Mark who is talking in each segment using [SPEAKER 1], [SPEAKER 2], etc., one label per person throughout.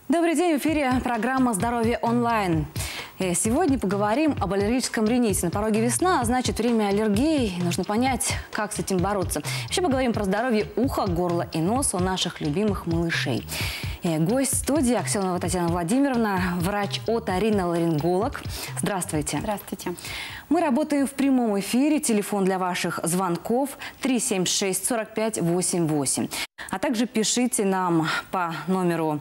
[SPEAKER 1] Добрый день, в эфире программа «Здоровье онлайн». Сегодня поговорим об аллергическом рините. На пороге весна, а значит время аллергий. Нужно понять, как с этим бороться. Еще поговорим про здоровье уха, горла и носа у наших любимых малышей. Гость студии Аксенова Татьяна Владимировна, врач-оториноларинголог. Здравствуйте.
[SPEAKER 2] Здравствуйте.
[SPEAKER 1] Мы работаем в прямом эфире. Телефон для ваших звонков 376-4588. А также пишите нам по номеру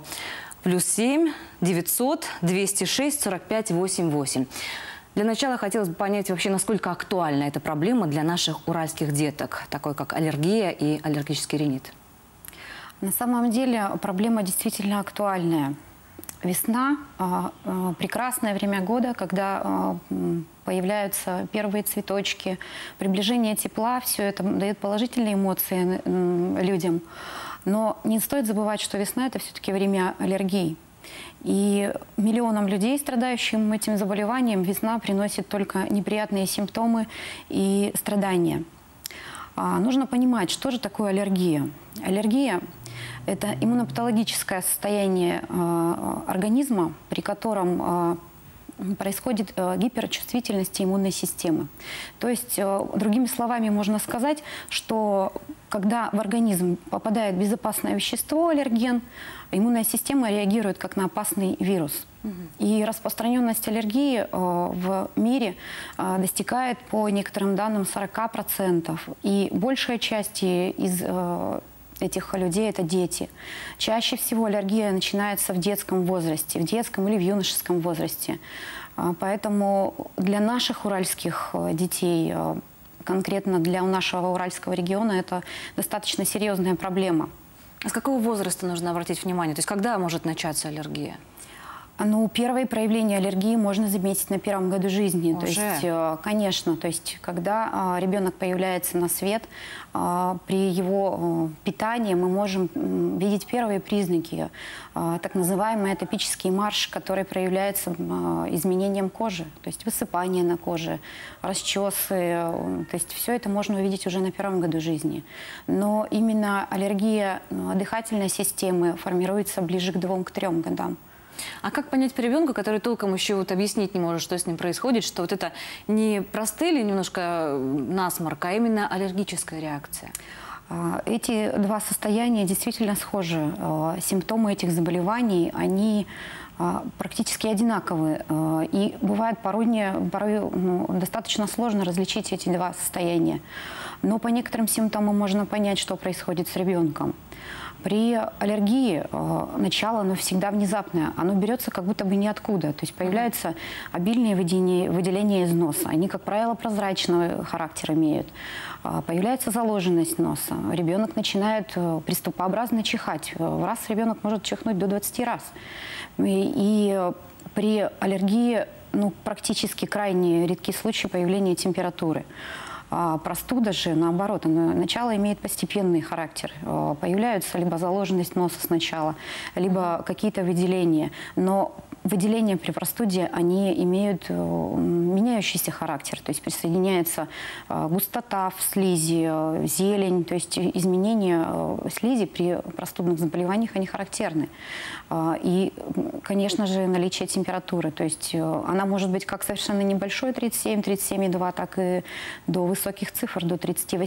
[SPEAKER 1] +7 900 206 45 88. Для начала хотелось бы понять вообще, насколько актуальна эта проблема для наших уральских деток, такой как аллергия и аллергический ринит.
[SPEAKER 2] На самом деле проблема действительно актуальная. Весна – прекрасное время года, когда появляются первые цветочки, приближение тепла, все это дает положительные эмоции людям. Но не стоит забывать, что весна – это все-таки время аллергий. И миллионам людей, страдающим этим заболеванием, весна приносит только неприятные симптомы и страдания. Нужно понимать, что же такое аллергия. Аллергия – это иммунопатологическое состояние организма, при котором происходит гиперчувствительность иммунной системы. То есть, другими словами, можно сказать, что когда в организм попадает безопасное вещество, аллерген, иммунная система реагирует как на опасный вирус. И распространенность аллергии в мире достигает по некоторым данным 40%. И большая часть из этих людей – это дети. Чаще всего аллергия начинается в детском возрасте, в детском или в юношеском возрасте. Поэтому для наших уральских детей, конкретно для нашего уральского региона, это достаточно серьезная проблема.
[SPEAKER 1] А с какого возраста нужно обратить внимание? То есть когда может начаться аллергия?
[SPEAKER 2] Ну, первые проявления аллергии можно заметить на первом году жизни.
[SPEAKER 1] Уже?
[SPEAKER 2] То есть, конечно, то есть, когда ребенок появляется на свет, при его питании мы можем видеть первые признаки, так называемый атопический марш, который проявляется изменением кожи, то есть высыпание на коже, расчесы, то есть все это можно увидеть уже на первом году жизни. Но именно аллергия дыхательной системы формируется ближе к 2-3 годам.
[SPEAKER 1] А как понять по ребенку, который толком еще объяснить не может, что с ним происходит, что вот это не простые или немножко насморк, а именно аллергическая реакция?
[SPEAKER 2] Эти два состояния действительно схожи. Симптомы этих заболеваний, они практически одинаковые. И бывает порой достаточно сложно различить эти два состояния. Но по некоторым симптомам можно понять, что происходит с ребенком. При аллергии начало, оно всегда внезапное. Оно берется как будто бы ниоткуда. То есть появляются обильные выделения из носа. Они, как правило, прозрачного характера имеют. Появляется заложенность носа. Ребенок начинает приступообразно чихать. В раз ребенок может чихнуть до 20 раз. И при аллергии практически крайне редкий случай появления температуры. Простуда же, наоборот, начало имеет постепенный характер. Появляются либо заложенность носа сначала, либо какие-то выделения. Но выделения при простуде, они имеют меняющийся характер. То есть присоединяется густота в слизи, зелень. То есть изменения слизи при простудных заболеваниях, они характерны. И, конечно же, наличие температуры. То есть она может быть как совершенно небольшой, 37-37,2, так и до высоких цифр, до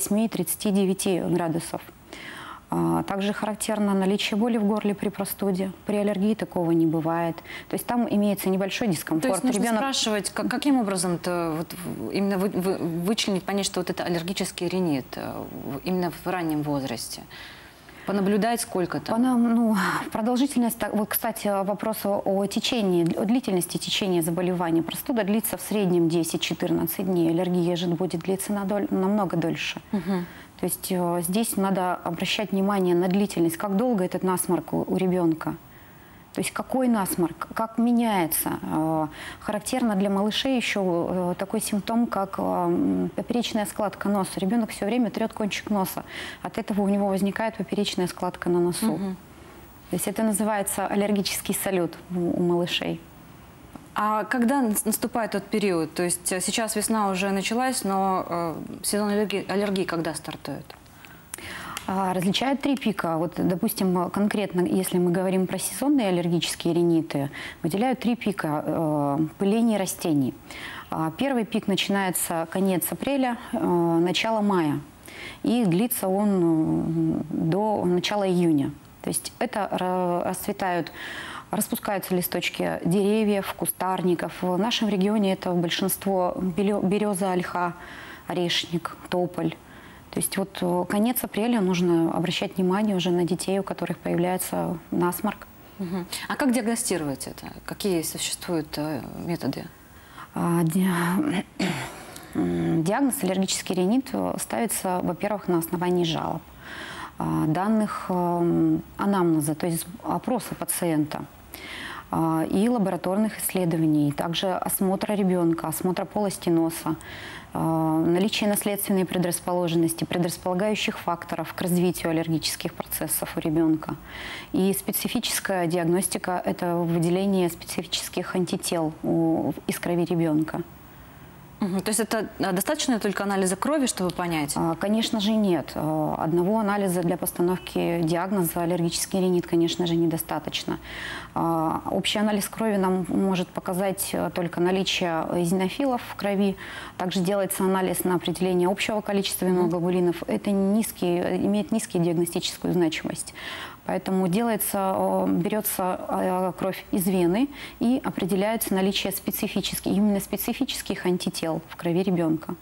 [SPEAKER 2] 38-39 градусов. Также характерно наличие боли в горле при простуде. При аллергии такого не бывает. То есть там имеется небольшой дискомфорт.
[SPEAKER 1] То есть нужно спрашивать, каким образом-то вот именно вычленить, понять, что вот это аллергический ринит именно в раннем возрасте? Понаблюдать сколько-то?
[SPEAKER 2] Продолжительность, вот, кстати, вопрос о течении, о длительности течения заболевания. Простуда длится в среднем 10-14 дней. Аллергия же будет длиться намного дольше. То есть здесь надо обращать внимание на длительность, как долго этот насморк у ребенка. То есть какой насморк, как меняется. Характерно для малышей еще такой симптом, как поперечная складка носа. Ребенок все время трет кончик носа. От этого у него возникает поперечная складка на носу. То есть это называется аллергический салют у малышей.
[SPEAKER 1] А когда наступает тот период? То есть сейчас весна уже началась, но сезон аллергии когда стартует?
[SPEAKER 2] Различают три пика. Вот, допустим, конкретно, если мы говорим про сезонные аллергические риниты, выделяют три пика пыления растений. Первый пик начинается конец апреля, начало мая. И длится он до начала июня. То есть это распускаются листочки деревьев, кустарников. В нашем регионе это большинство береза, ольха, орешник, тополь. То есть вот конец апреля нужно обращать внимание уже на детей, у которых появляется насморк.
[SPEAKER 1] А как диагностировать это? Какие существуют методы?
[SPEAKER 2] Диагноз аллергический ринит ставится, во-первых, на основании жалоб, данных анамнеза, то есть опроса пациента, и лабораторных исследований, также осмотра ребенка, осмотра полости носа, наличие наследственной предрасположенности, предрасполагающих факторов к развитию аллергических процессов у ребенка. И специфическая диагностика – это выделение специфических антител из крови ребенка.
[SPEAKER 1] То есть это достаточно только анализа крови, чтобы понять?
[SPEAKER 2] Конечно же, нет. Одного анализа для постановки диагноза аллергический ринит, конечно же, недостаточно. Общий анализ крови нам может показать только наличие эозинофилов в крови. Также делается анализ на определение общего количества иммуноглобулинов. Это имеет низкую диагностическую значимость. Поэтому берется кровь из вены и определяется наличие именно специфических антител в крови ребенка.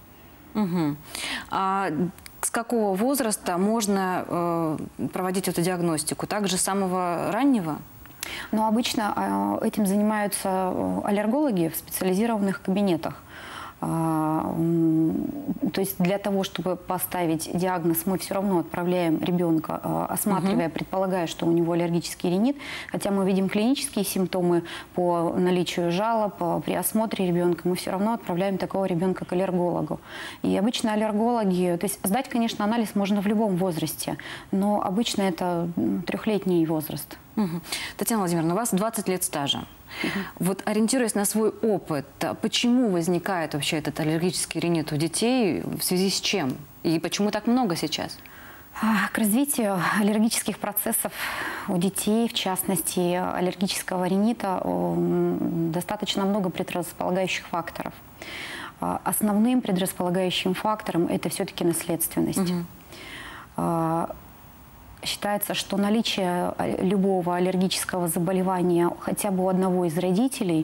[SPEAKER 1] А с какого возраста можно проводить эту диагностику? Также с самого раннего?
[SPEAKER 2] Но обычно этим занимаются аллергологи в специализированных кабинетах. То есть для того, чтобы поставить диагноз, мы все равно отправляем ребенка, осматривая, предполагая, что у него аллергический ринит. Хотя мы видим клинические симптомы по наличию жалоб, при осмотре ребенка, мы все равно отправляем такого ребенка к аллергологу. И обычно аллергологи, то есть сдать, конечно, анализ можно в любом возрасте, но обычно это 3-летний возраст.
[SPEAKER 1] Татьяна Владимировна, у вас 20 лет стажа. Вот ориентируясь на свой опыт, почему возникает вообще этот аллергический ринит у детей, в связи с чем? И почему так много сейчас?
[SPEAKER 2] К развитию аллергических процессов у детей, в частности аллергического ринита, достаточно много предрасполагающих факторов. Основным предрасполагающим фактором это все-таки наследственность. Считается, что наличие любого аллергического заболевания хотя бы у одного из родителей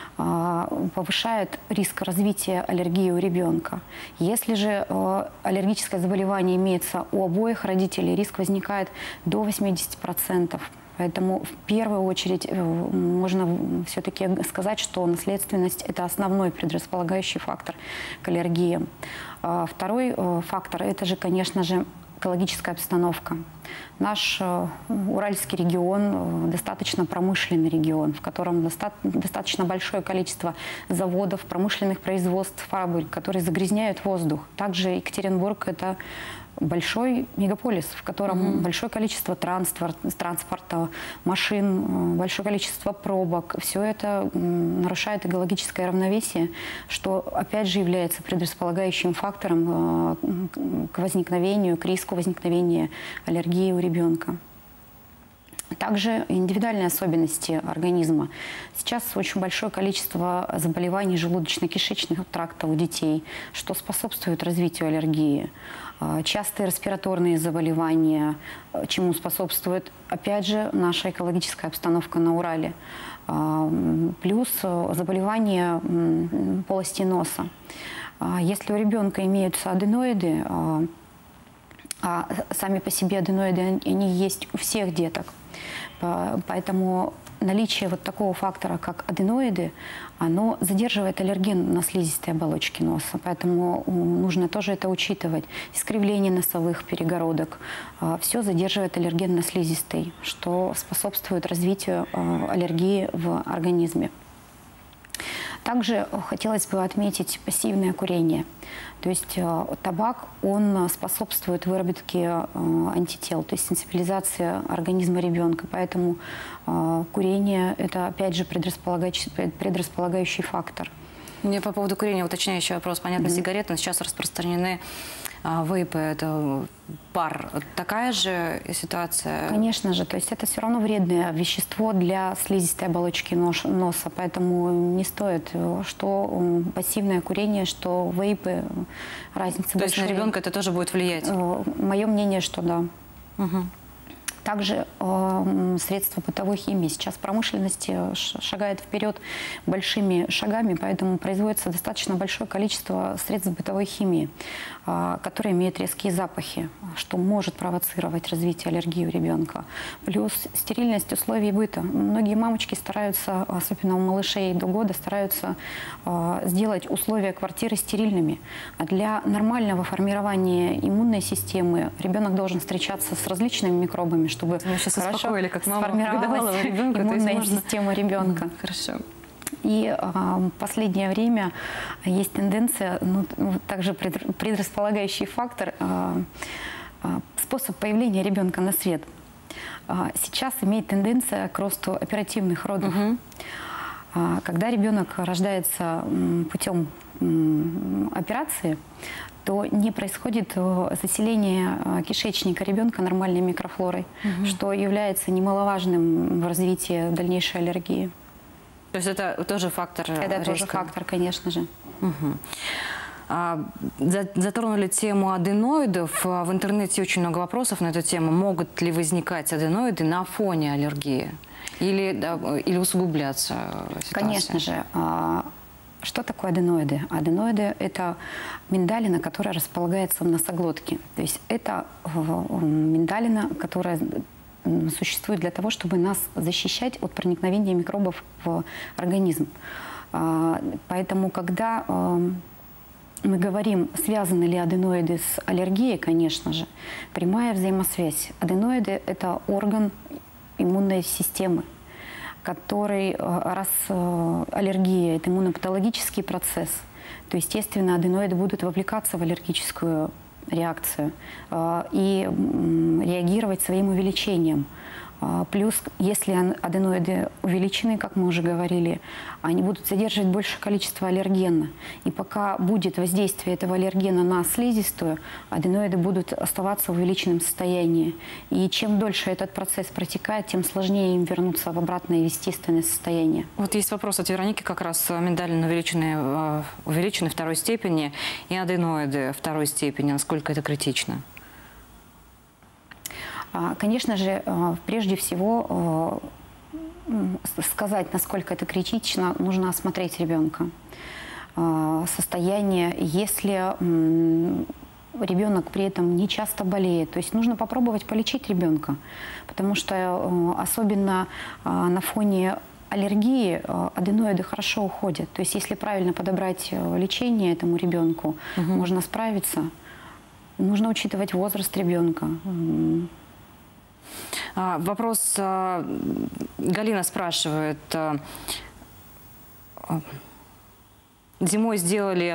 [SPEAKER 2] повышает риск развития аллергии у ребенка. Если же аллергическое заболевание имеется у обоих родителей, риск возникает до 80%. Поэтому в первую очередь можно все-таки сказать, что наследственность – это основной предрасполагающий фактор к аллергии. Второй фактор – это же, конечно же, экологическая обстановка. Наш Уральский регион достаточно промышленный регион, в котором достаточно большое количество заводов, промышленных производств, фабрик, которые загрязняют воздух. Также Екатеринбург – это большой мегаполис, в котором большое количество транспорта, машин, большое количество пробок. Все это нарушает экологическое равновесие, что опять же является предрасполагающим фактором к возникновению, к риску возникновения аллергии у ребенка. Также индивидуальные особенности организма. Сейчас очень большое количество заболеваний желудочно-кишечного тракта у детей, что способствует развитию аллергии. Частые респираторные заболевания, чему способствует, опять же, наша экологическая обстановка на Урале. Плюс заболевания полости носа. Если у ребенка имеются аденоиды, а сами по себе аденоиды, они есть у всех деток, поэтому наличие вот такого фактора, как аденоиды, оно задерживает аллерген на слизистой оболочке носа. Поэтому нужно тоже это учитывать. Искривление носовых перегородок. Все задерживает аллерген на слизистой, что способствует развитию аллергии в организме. Также хотелось бы отметить пассивное курение. То есть табак, он способствует выработке антител, то есть сенсибилизации организма ребенка. Поэтому курение – это, опять же, предрасполагающий фактор.
[SPEAKER 1] Мне по поводу курения уточняющий вопрос. Понятно, сигареты, но сейчас распространены вейпы, это пар. Такая же ситуация?
[SPEAKER 2] Конечно же, то есть это все равно вредное вещество для слизистой оболочки носа, поэтому не стоит, что пассивное курение, что вейпы, разница большая.
[SPEAKER 1] То есть на ребенка это тоже будет влиять?
[SPEAKER 2] Мое мнение, что да.
[SPEAKER 1] Угу.
[SPEAKER 2] Также средства бытовой химии. Сейчас промышленность шагает вперед большими шагами, поэтому производится достаточно большое количество средств бытовой химии, которые имеют резкие запахи, что может провоцировать развитие аллергии у ребенка. Плюс стерильность условий быта. Многие мамочки стараются, особенно у малышей до года, стараются сделать условия квартиры стерильными. А для нормального формирования иммунной системы ребенок должен встречаться с различными микробами, чтобы хорошо сформировалась иммунная система ребенка.
[SPEAKER 1] Хорошо.
[SPEAKER 2] И в последнее время есть тенденция, также предрасполагающий фактор, способ появления ребенка на свет. Сейчас имеет тенденция к росту оперативных родов. Когда ребенок рождается путем операции, то не происходит заселение кишечника ребенка нормальной микрофлорой, что является немаловажным в развитии дальнейшей аллергии.
[SPEAKER 1] То есть это тоже фактор риска?
[SPEAKER 2] Это тоже фактор, конечно же.
[SPEAKER 1] Затронули тему аденоидов. В интернете очень много вопросов на эту тему. Могут ли возникать аденоиды на фоне аллергии? Или усугубляться ситуация?
[SPEAKER 2] Конечно же. Что такое аденоиды? Аденоиды – это миндалина, которая располагается в носоглотке. То есть это миндалина, которая существует для того, чтобы нас защищать от проникновения микробов в организм. Поэтому, когда мы говорим, связаны ли аденоиды с аллергией, конечно же, прямая взаимосвязь. Аденоиды – это орган иммунной системы, который, раз аллергия – это иммунопатологический процесс, то, естественно, аденоиды будут вовлекаться в аллергическую реакцию и реагировать своим увеличением. Плюс, если аденоиды увеличены, как мы уже говорили, они будут содержать большее количество аллергена. И пока будет воздействие этого аллергена на слизистую, аденоиды будут оставаться в увеличенном состоянии. И чем дольше этот процесс протекает, тем сложнее им вернуться в обратное естественное состояние.
[SPEAKER 1] Вот есть вопрос от Вероники, как раз миндалины увеличены второй степени и аденоиды второй степени. Насколько это критично?
[SPEAKER 2] Конечно же, прежде всего, сказать, насколько это критично, нужно осмотреть ребенка. Состояние, если ребенок при этом не часто болеет, то есть нужно попробовать полечить ребенка, потому что особенно на фоне аллергии аденоиды хорошо уходят. То есть если правильно подобрать лечение этому ребенку, можно справиться. Нужно учитывать возраст ребенка.
[SPEAKER 1] Вопрос Галина спрашивает. Зимой сделали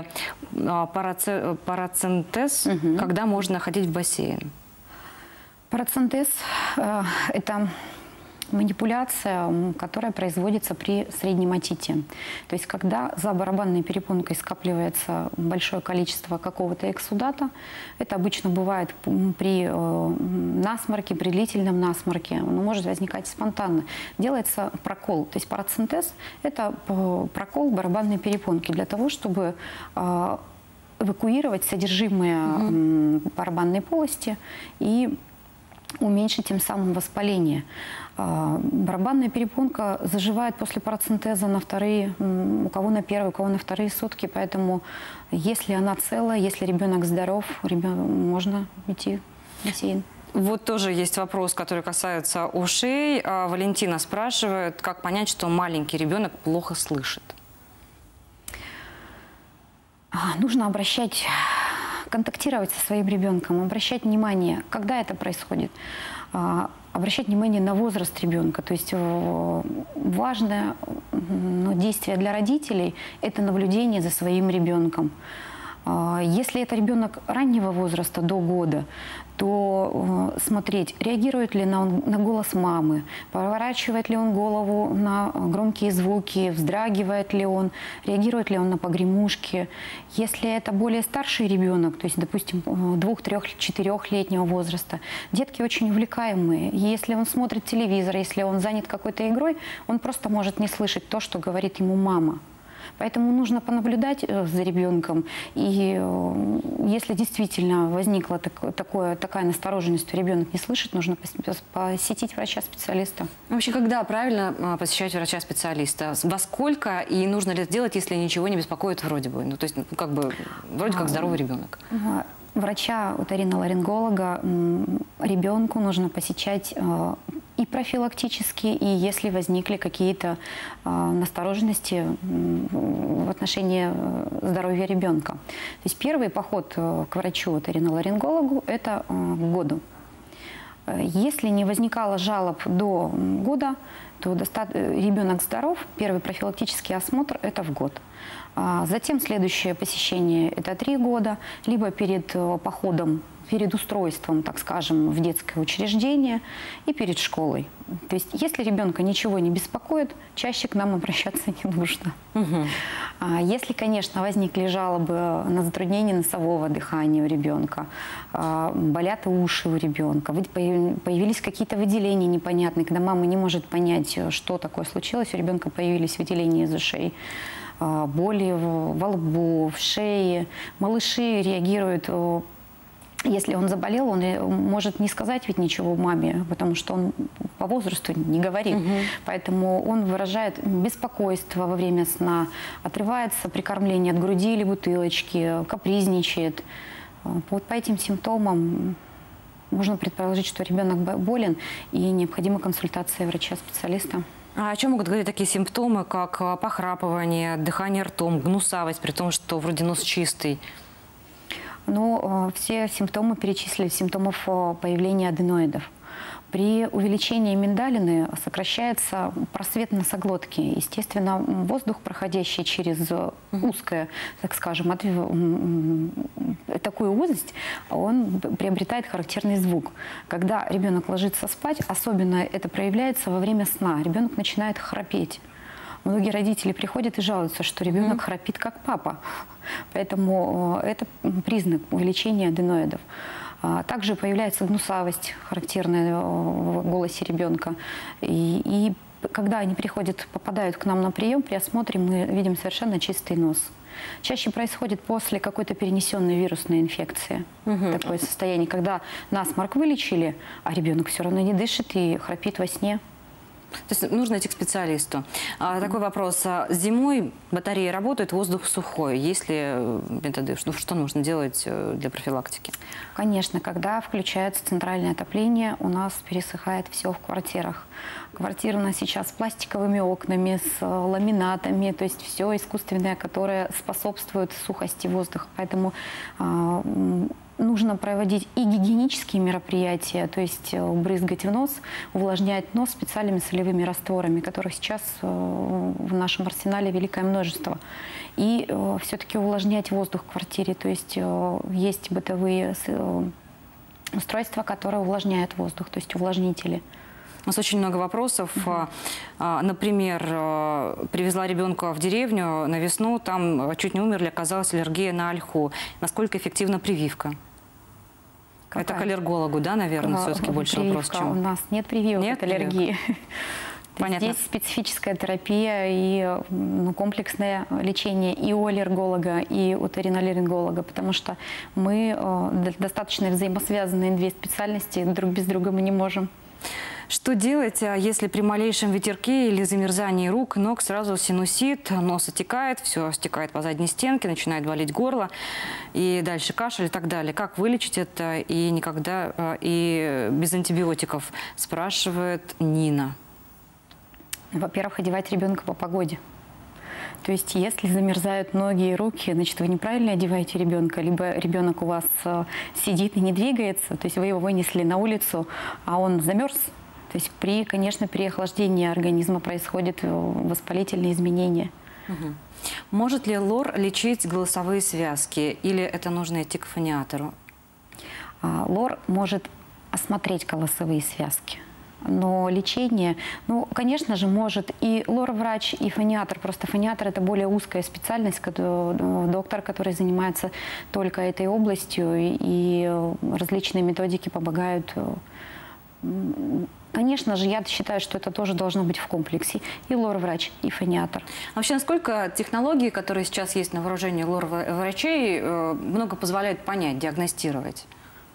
[SPEAKER 1] парацентез. Когда можно ходить в бассейн?
[SPEAKER 2] Парацентез – это манипуляция, которая производится при среднем отите. То есть, когда за барабанной перепонкой скапливается большое количество какого-то эксудата, это обычно бывает при насморке, при длительном насморке, оно может возникать спонтанно. Делается прокол. То есть, парацентез – это прокол барабанной перепонки для того, чтобы эвакуировать содержимое барабанной полости и уменьшить тем самым воспаление. Барабанная перепонка заживает после парацентеза на вторые, у кого на первые, у кого на вторые сутки, поэтому если она целая, если ребенок здоров, можно идти в бассейн.
[SPEAKER 1] Вот тоже есть вопрос, который касается ушей. Валентина спрашивает, как понять, что маленький ребенок плохо слышит?
[SPEAKER 2] Нужно контактировать со своим ребенком, обращать внимание, когда это происходит, обращать внимание на возраст ребенка. То есть важное действие для родителей – это наблюдение за своим ребенком. Если это ребенок раннего возраста, до года, то смотреть, реагирует ли он на голос мамы, поворачивает ли он голову на громкие звуки, вздрагивает ли он, реагирует ли он на погремушки. Если это более старший ребенок, то есть, допустим, 2, 3, 4-летнего возраста, детки очень увлекаемые. И если он смотрит телевизор, если он занят какой-то игрой, он просто может не слышать то, что говорит ему мама. Поэтому нужно понаблюдать за ребенком. И если действительно возникла такая настороженность, что ребенок не слышит, нужно посетить врача-специалиста.
[SPEAKER 1] Вообще, когда правильно посещать врача-специалиста? Во сколько и нужно ли это делать, если ничего не беспокоит вроде бы? Ну, то есть, как бы, вроде как здоровый ребенок.
[SPEAKER 2] Врача, оториноларинголога ребенку нужно посещать и профилактически, и если возникли какие-то настороженности в отношении здоровья ребенка. То есть первый поход к врачу-оториноларингологу – это к году. Если не возникало жалоб до года, то ребенок здоров, первый профилактический осмотр – это в год. Затем следующее посещение – это 3 года, либо перед походом, перед устройством, так скажем, в детское учреждение и перед школой. То есть если ребенка ничего не беспокоит, чаще к нам обращаться не нужно. Если, конечно, возникли жалобы на затруднение носового дыхания у ребенка, болят уши у ребенка, появились какие-то выделения непонятные, когда мама не может понять, что такое случилось, у ребенка появились выделения из ушей, боли во лбу, в шее. Малыши реагируют. Если он заболел, он может не сказать ведь ничего маме, потому что он по возрасту не говорит. Поэтому он выражает беспокойство во время сна, отрывается при кормлении от груди или бутылочки, капризничает. Вот по этим симптомам можно предположить, что ребенок болен и необходима консультация врача-специалиста.
[SPEAKER 1] А о чем могут говорить такие симптомы, как похрапывание, дыхание ртом, гнусавость, при том, что вроде нос чистый?
[SPEAKER 2] Но все симптомы перечислили, симптомов появления аденоидов. При увеличении миндалины сокращается просвет носоглотки. Естественно, воздух, проходящий через узкое, так скажем, такую узость, он приобретает характерный звук. Когда ребенок ложится спать, особенно это проявляется во время сна. Ребенок начинает храпеть. Многие родители приходят и жалуются, что ребенок храпит как папа. Поэтому это признак увеличения аденоидов. Также появляется гнусавость, характерная в голосе ребенка. И когда они попадают к нам на прием, при осмотре мы видим совершенно чистый нос. Чаще происходит после какой-то перенесенной вирусной инфекции. Такое состояние, когда насморк вылечили, а ребенок все равно не дышит и храпит во сне.
[SPEAKER 1] То есть нужно идти к специалисту. Такой вопрос. Зимой батареи работают, воздух сухой. Есть ли методы, что нужно делать для профилактики?
[SPEAKER 2] Конечно, когда включается центральное отопление, у нас пересыхает все в квартирах. Квартиры у нас сейчас с пластиковыми окнами, с ламинатами, то есть все искусственное, которое способствует сухости воздуха. Поэтому нужно проводить и гигиенические мероприятия, то есть брызгать в нос, увлажнять нос специальными солевыми растворами, которых сейчас в нашем арсенале великое множество. И все-таки увлажнять воздух в квартире, то есть есть бытовые устройства, которые увлажняют воздух, то есть увлажнители.
[SPEAKER 1] У нас очень много вопросов. Например, привезла ребенка в деревню на весну, там чуть не умерли, оказалась аллергия на ольху. Насколько эффективна прививка?
[SPEAKER 2] Какая?
[SPEAKER 1] Это к аллергологу, да, наверное, все-таки больше вопрос, чем...
[SPEAKER 2] У нас нет прививок от аллергии.
[SPEAKER 1] Понятно.
[SPEAKER 2] Здесь специфическая терапия и комплексное лечение и у аллерголога, и у оториноларинголога, потому что мы достаточно взаимосвязанные две специальности, друг без друга мы не можем.
[SPEAKER 1] Что делать, если при малейшем ветерке или замерзании рук, ног сразу синусит, нос отекает, все стекает по задней стенке, начинает болеть горло, и дальше кашель и так далее? Как вылечить это и никогда, и без антибиотиков, спрашивает Нина.
[SPEAKER 2] Во-первых, одевать ребенка по погоде. То есть, если замерзают ноги и руки, значит, вы неправильно одеваете ребенка, либо ребенок у вас сидит и не двигается, то есть вы его вынесли на улицу, а он замерз. То есть, конечно, при охлаждении организма происходят воспалительные изменения.
[SPEAKER 1] Угу. Может ли лор лечить голосовые связки или это нужно идти к фониатору?
[SPEAKER 2] Лор может осмотреть голосовые связки. Но лечение, ну, конечно же, может и лор-врач, и фониатор. Просто фониатор – это более узкая специальность, доктор, который занимается только этой областью, и различные методики помогают. Конечно же, я считаю, что это тоже должно быть в комплексе. И лор-врач, и фониатор.
[SPEAKER 1] Вообще, насколько технологии, которые сейчас есть на вооружении лор-врачей, много позволяют понять, диагностировать?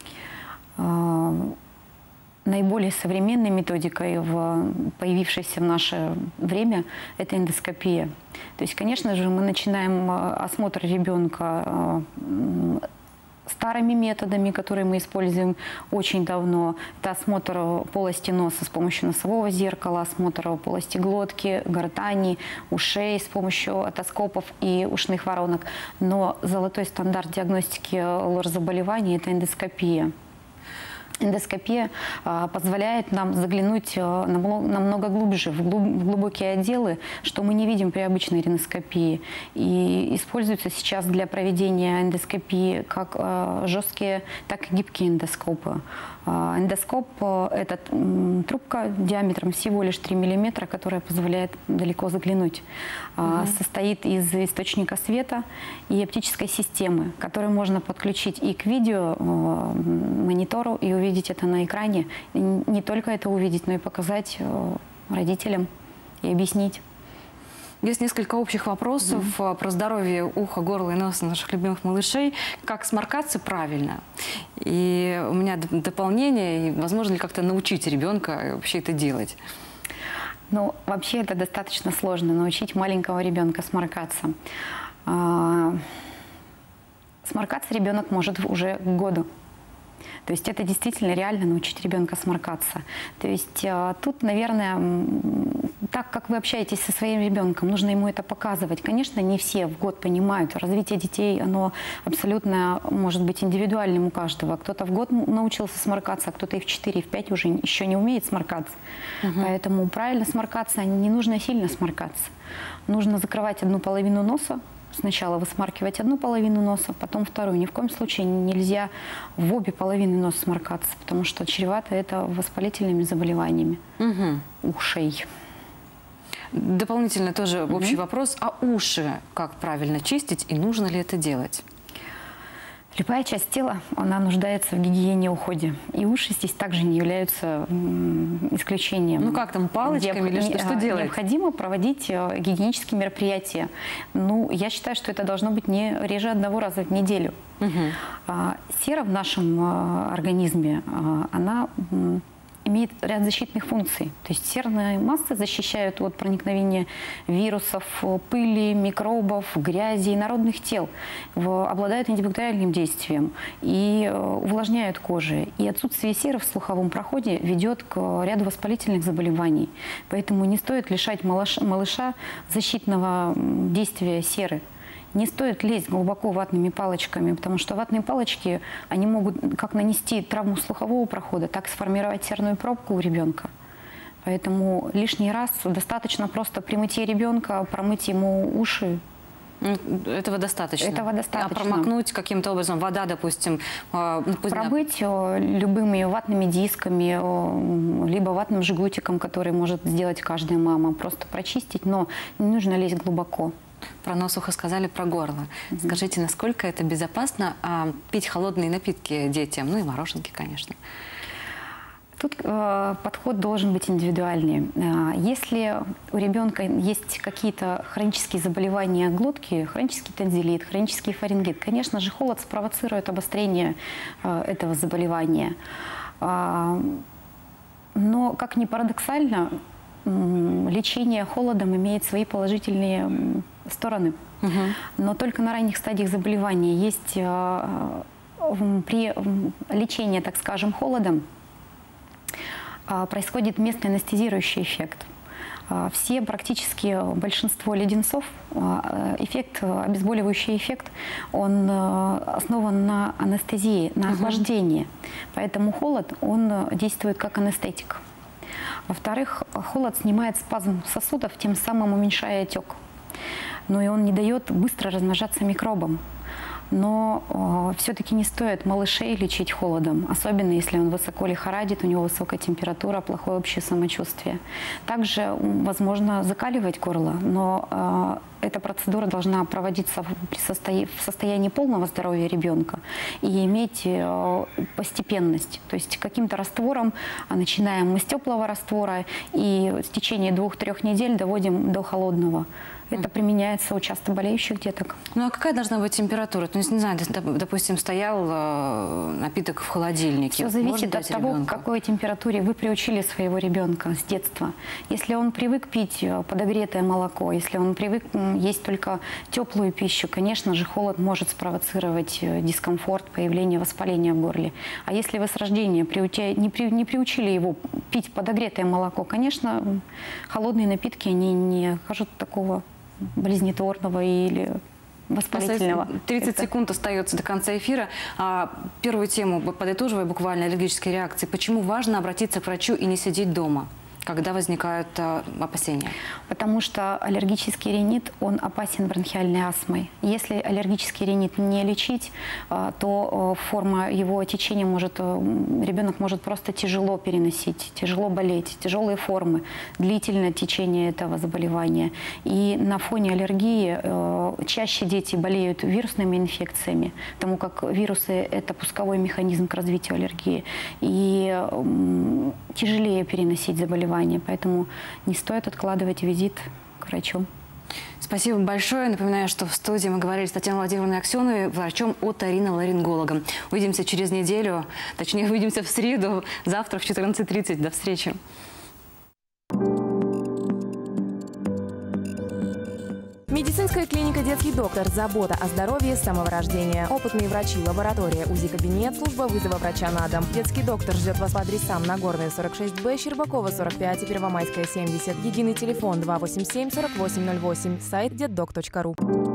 [SPEAKER 2] Наиболее современной методикой, появившейся в наше время, это эндоскопия. То есть, конечно же, мы начинаем осмотр ребенка старыми методами, которые мы используем очень давно. Это осмотр полости носа с помощью носового зеркала, осмотр полости глотки, гортани, ушей с помощью отоскопов и ушных воронок. Но золотой стандарт диагностики лор-заболеваний – это эндоскопия. Эндоскопия позволяет нам заглянуть намного глубже, в глубокие отделы, что мы не видим при обычной риноскопии. И используются сейчас для проведения эндоскопии как жесткие, так и гибкие эндоскопы. Эндоскоп – это трубка диаметром всего лишь 3 мм, которая позволяет далеко заглянуть. Состоит из источника света и оптической системы, которую можно подключить и к видео монитору, и увидеть это на экране. И не только это увидеть, но и показать родителям и объяснить.
[SPEAKER 1] Есть несколько общих вопросов про здоровье уха, горла и носа наших любимых малышей. Как сморкаться правильно? И у меня дополнение, и возможно ли как-то научить ребенка вообще это делать?
[SPEAKER 2] Ну, вообще это достаточно сложно, научить маленького ребенка сморкаться. Сморкаться ребенок может уже к году. То есть это действительно реально научить ребенка сморкаться. То есть тут, наверное, так как вы общаетесь со своим ребенком, нужно ему это показывать. Конечно, не все в год понимают. Развитие детей, оно абсолютно может быть индивидуальным у каждого. Кто-то в год научился сморкаться, а кто-то и в 4, и в 5 уже еще не умеет сморкаться. Поэтому правильно сморкаться не нужно сильно сморкаться. Нужно закрывать одну половину носа. Сначала высмаркивать одну половину носа, потом вторую. Ни в коем случае нельзя в обе половины носа сморкаться, потому что чревато это воспалительными заболеваниями ушей.
[SPEAKER 1] Дополнительно тоже общий вопрос. А уши как правильно чистить и нужно ли это делать?
[SPEAKER 2] Любая часть тела, она нуждается в гигиене и уходе. И уши здесь также не являются исключением.
[SPEAKER 1] Ну как там, палочками или что делать?
[SPEAKER 2] Необходимо проводить гигиенические мероприятия. Ну, я считаю, что это должно быть не реже 1 раза в неделю. Сера в нашем организме, она имеет ряд защитных функций. То есть серные массы защищают от проникновения вирусов, пыли, микробов, грязи, инородных тел, обладают антибактериальным действием и увлажняют кожу. И отсутствие серы в слуховом проходе ведет к ряду воспалительных заболеваний. Поэтому не стоит лишать малыша защитного действия серы. Не стоит лезть глубоко ватными палочками, потому что ватные палочки, они могут как нанести травму слухового прохода, так и сформировать серную пробку у ребенка. Поэтому лишний раз достаточно просто при мытье ребенка промыть ему уши.
[SPEAKER 1] Этого достаточно?
[SPEAKER 2] Этого достаточно.
[SPEAKER 1] А промокнуть каким-то образом, вода, допустим?
[SPEAKER 2] Промыть любыми ватными дисками, либо ватным жгутиком, который может сделать каждая мама. Просто прочистить, но не нужно лезть глубоко.
[SPEAKER 1] Про нос, ухо сказали, про горло. Скажите, насколько это безопасно пить холодные напитки детям? Ну и мороженки, конечно.
[SPEAKER 2] Тут подход должен быть индивидуальный. Если у ребенка есть какие-то хронические заболевания глотки, хронический тонзиллит, хронический фарингит, конечно же, холод спровоцирует обострение этого заболевания. Но, как ни парадоксально, лечение холодом имеет свои положительные стороны. Но только на ранних стадиях заболевания есть при лечении, так скажем, холодом происходит местный анестезирующий эффект. Все, практически большинство леденцов, обезболивающий эффект, он основан на анестезии, на охлаждении. Поэтому холод, он действует как анестетик. Во-вторых, холод снимает спазм сосудов, тем самым уменьшая отек. но и он не дает быстро размножаться микробам. Но все-таки не стоит малышей лечить холодом, особенно если он высоко лихорадит, у него высокая температура, плохое общее самочувствие. Также возможно закаливать горло, но эта процедура должна проводиться в состоянии полного здоровья ребенка и иметь постепенность. То есть каким-то раствором, начинаем мы с теплого раствора и в течение 2-3 недель доводим до холодного. Это применяется у часто болеющих деток.
[SPEAKER 1] Ну а какая должна быть температура? То есть, не знаю, допустим, стоял напиток в холодильнике.
[SPEAKER 2] Все зависит от того, к какой температуре вы приучили своего ребенка с детства. Если он привык пить подогретое молоко, если он привык есть только теплую пищу, конечно же, холод может спровоцировать дискомфорт, появление воспаления в горле. А если вы с рождения не приучили его пить подогретое молоко, конечно, холодные напитки, они не окажут такого болезнетворного или воспалительного.
[SPEAKER 1] 30 секунд остается до конца эфира. Первую тему, подытоживая буквально, аллергические реакции. Почему важно обратиться к врачу и не сидеть дома, когда возникают опасения?
[SPEAKER 2] Потому что аллергический ринит, он опасен бронхиальной астмой. Если аллергический ринит не лечить, то форма его течения ребенок может просто тяжело переносить, тяжело болеть, тяжелые формы, длительное течение этого заболевания. И на фоне аллергии чаще дети болеют вирусными инфекциями, потому как вирусы – это пусковой механизм к развитию аллергии. И тяжелее переносить заболевания. Поэтому не стоит откладывать визит к врачу.
[SPEAKER 1] Спасибо большое. Напоминаю, что в студии мы говорили с Татьяной Владимировной Аксеновой, врачом-оториноларингологом. Увидимся через неделю, точнее, увидимся в среду, завтра в 14:30. До встречи.
[SPEAKER 3] Медицинская клиника «Детский доктор». Забота о здоровье с самого рождения. Опытные врачи, лаборатория, УЗИ-кабинет, служба вызова врача на дом. «Детский доктор» ждет вас по адресам: Нагорная, 46Б, Щербакова, 45 и Первомайская, 70. Единый телефон 287-4808. Сайт детдок.ру.